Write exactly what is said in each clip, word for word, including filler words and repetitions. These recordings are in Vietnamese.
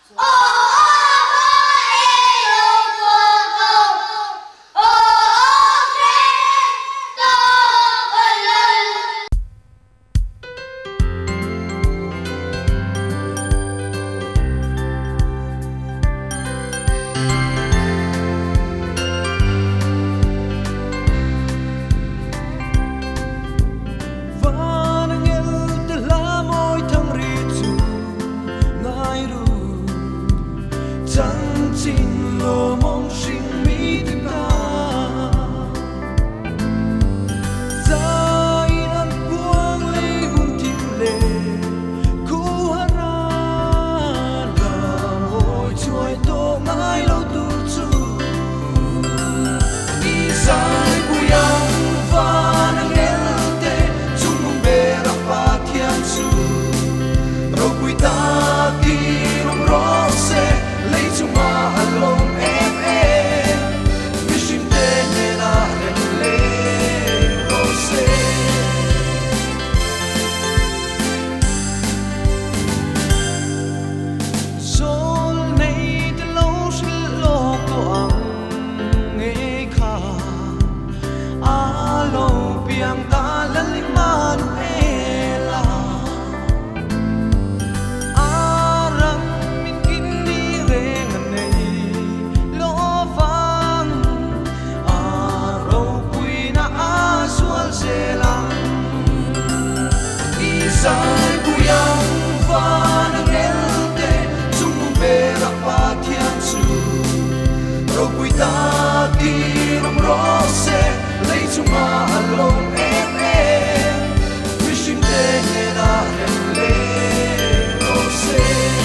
Sai buyang van ang elte Sumong berak patian su Roguy taki ng rose Lay sumalong em em Wishing te na hele rose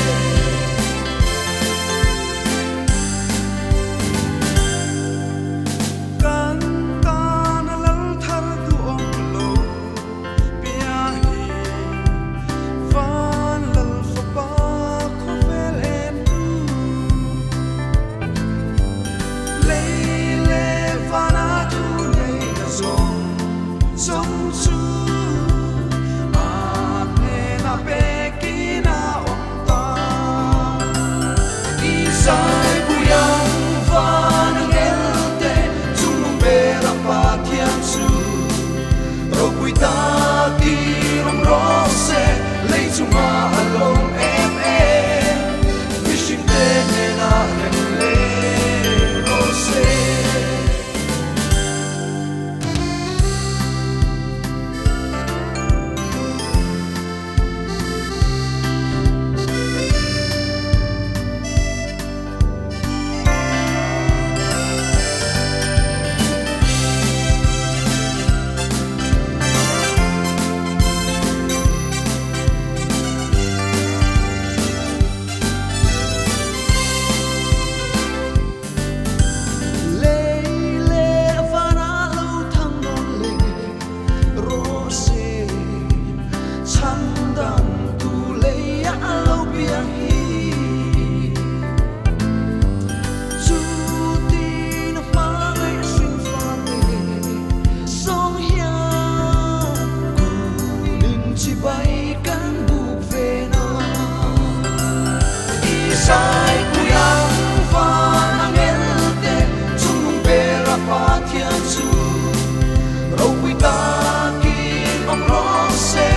Sai buyang van ang elte Sumong berak patian su Roguy taki ng rose Lay sumalong em em Wishing te na hele rose Sai buyang van ang elte Sumong berak patian su Roguy taki ng rose